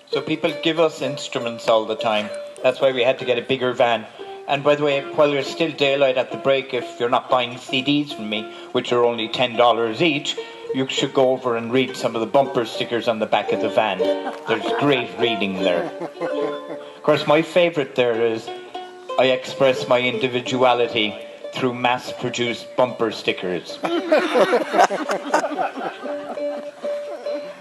So people give us instruments all the time. That's why we had to get a bigger van. And by the way, while there's still daylight at the break, if you're not buying CDs from me, which are only $10 each, you should go over and read some of the bumper stickers on the back of the van. There's great reading there. Of course, my favourite there is, I express my individuality through mass-produced bumper stickers.